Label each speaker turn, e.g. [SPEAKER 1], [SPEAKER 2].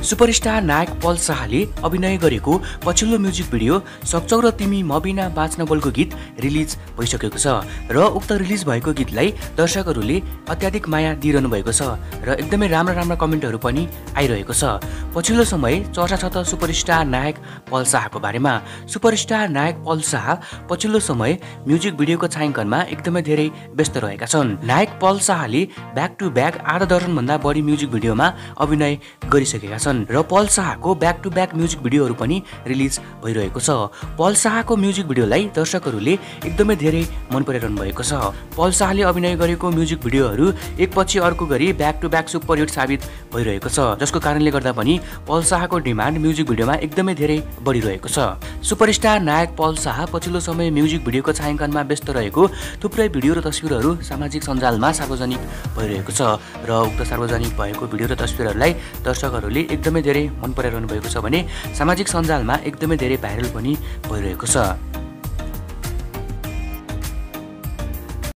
[SPEAKER 1] Superstar नायक पल शाहले अभिनय गरेको पछिल्लो म्युजिक भिडियो सक्छौ र तिमी म बिना बाँच्न बोलको गीत रिलिज भइसकेको छ र उक्त रिलिज भएको गीतलाई दर्शकहरूले अत्याधिक माया दिइरहनु भएको छ र एकदमै राम्रा कमेन्टहरू पनि आइरहेको छ। पछिल्लो समय चर्चा छ त सुपरस्टार नायक पल शाहको बारेमा। सुपरस्टार नायक पल शाह पछिल्लो समय म्युजिक भिडियोको छायाङ्कनमा एकदमै धेरै व्यस्त रहेका छन्। नायक पल शाहले ब्याक टु ब्याक आधा दर्जनभन्दा बढी म्युजिक भिडियोमा अभिनय गरिसकेका छन् र पल शाहको ब्याक टु ब्याक म्युजिक भिडियोहरू पनि रिलिज भइरहेको छ। पल शाहको म्युजिक भिडियोलाई दर्शकहरूले एकदमै धेरै मन पराइरहनु भएको छ। पल शाहले अभिनय गरेको म्युजिक भिडियोहरू एकपछि अर्को गरी ब्याक टु ब्याक सुपरहिट साबित भइरहेको छ, जसको कारणले गर्दा पनि पल शाहको डिमान्ड म्युजिक भिडियोमा एकदमै धेरै बढिरहेको छ। सुपरस्टार नायक पल शाह पछिल्लो समय म्युजिक भिडियोको छायाङ्कनमा व्यस्त रहेको थुप्रै भिडियो र तस्बिरहरू सामाजिक सञ्जालमा सार्वजनिक भइरहेको छ र उक्त सार्वजनिक भएको भिडियो र तस्बिरहरूलाई दर्शकहरूले एकदमै धेरै मन पराइरहनु भएको छ भने सामाजिक सञ्जालमा एकदमै धेरै भाइरल पनि भइरहेको छ।